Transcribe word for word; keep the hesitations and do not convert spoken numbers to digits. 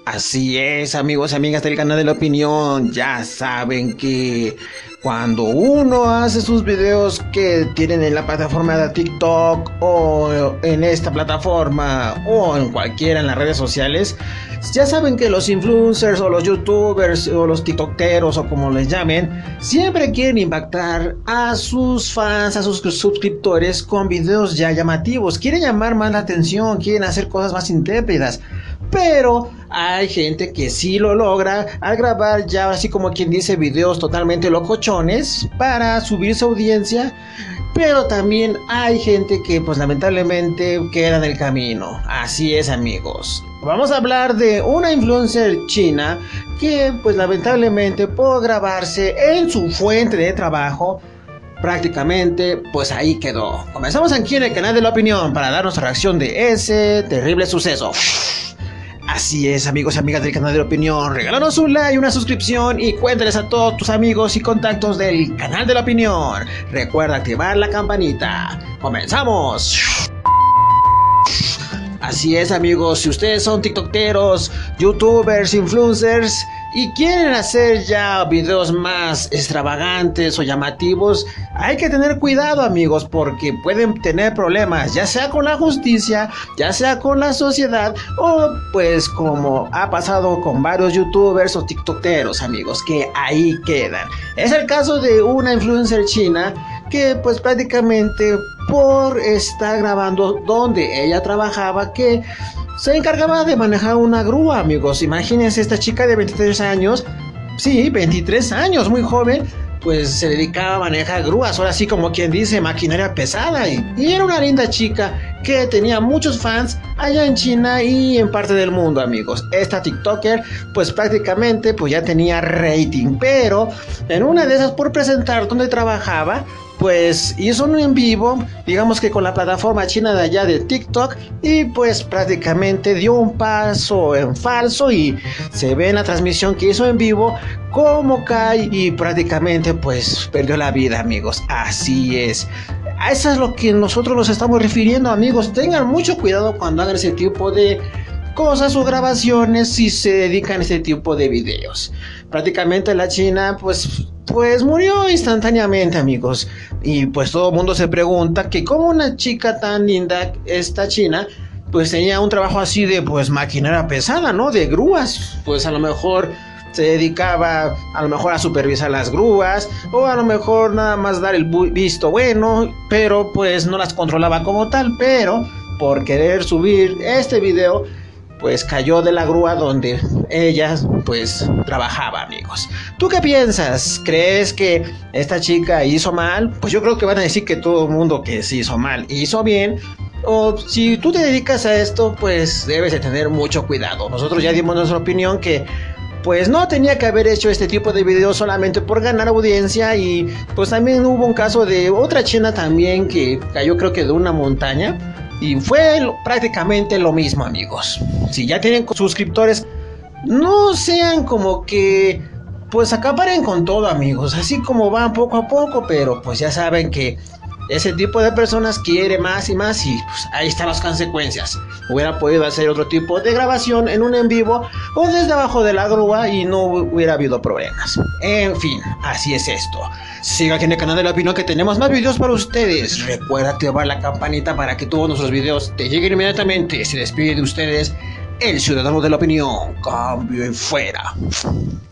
Así es, amigos y amigas del canal de la opinión, ya saben que cuando uno hace sus videos que tienen en la plataforma de TikTok o en esta plataforma o en cualquiera en las redes sociales, ya saben que los influencers o los youtubers o los tiktokeros o como les llamen, siempre quieren impactar a sus fans, a sus suscriptores con videos ya llamativos, quieren llamar más la atención, quieren hacer cosas más intrépidas. Pero hay gente que sí lo logra al grabar ya así como quien dice videos totalmente locochones para subir su audiencia. Pero también hay gente que pues lamentablemente queda en el camino. Así es, amigos. Vamos a hablar de una influencer china que pues lamentablemente por grabarse en su fuente de trabajo prácticamente pues ahí quedó. Comenzamos aquí en el canal de la opinión para dar nuestra reacción de ese terrible suceso. Así es, amigos y amigas del canal de la opinión, regálanos un like, una suscripción y cuéntales a todos tus amigos y contactos del canal de la opinión. Recuerda activar la campanita. ¡Comenzamos! Así es, amigos, si ustedes son tiktokeros, youtubers, influencers y quieren hacer ya videos más extravagantes o llamativos, hay que tener cuidado, amigos, porque pueden tener problemas, ya sea con la justicia, ya sea con la sociedad, o pues como ha pasado con varios youtubers o tiktokeros, amigos, que ahí quedan. Es el caso de una influencer china que pues prácticamente por estar grabando donde ella trabajaba, que se encargaba de manejar una grúa, amigos. Imagínense, esta chica de veintitrés años, sí, veintitrés años, muy joven, pues se dedicaba a manejar grúas, ahora sí como quien dice, maquinaria pesada, y, y era una linda chica que tenía muchos fans allá en China y en parte del mundo, amigos. Esta tiktoker pues prácticamente pues ya tenía rating, pero en una de esas, por presentar donde trabajaba, pues hizo un en vivo, digamos que con la plataforma china de allá de TikTok, y pues prácticamente dio un paso en falso y se ve en la transmisión que hizo en vivo cómo cae y prácticamente pues perdió la vida, amigos. Así es. A eso es lo que nosotros nos estamos refiriendo, amigos. Tengan mucho cuidado cuando hagan ese tipo de cosas o grabaciones si se dedican a este tipo de videos. Prácticamente la China pues pues murió instantáneamente, amigos, y pues todo el mundo se pregunta que cómo una chica tan linda, esta china, pues tenía un trabajo así de pues maquinaria pesada, ¿no? De grúas, pues a lo mejor se dedicaba a lo mejor a supervisar las grúas o a lo mejor nada más dar el visto bueno, pero pues no las controlaba como tal. Pero por querer subir este video pues cayó de la grúa donde ella pues trabajaba, amigos. ¿Tú qué piensas? ¿Crees que esta chica hizo mal? Pues yo creo que van a decir que todo el mundo que sí hizo mal hizo bien. O si tú te dedicas a esto, pues debes de tener mucho cuidado. Nosotros ya dimos nuestra opinión que pues no tenía que haber hecho este tipo de videos solamente por ganar audiencia. Y pues también hubo un caso de otra china también que cayó, creo que de una montaña, y fue prácticamente lo mismo, amigos. Si ya tienen suscriptores, no sean como que pues acaparen con todo, amigos. Así como van poco a poco, pero pues ya saben que ese tipo de personas quiere más y más y pues ahí están las consecuencias. Hubiera podido hacer otro tipo de grabación en un en vivo o desde abajo de la grúa y no hubiera habido problemas. En fin, así es esto. Siga aquí en el canal de la opinión que tenemos más videos para ustedes. Recuerda activar la campanita para que todos nuestros videos te lleguen inmediatamente. Se despide de ustedes el ciudadano de la opinión. Cambio y fuera.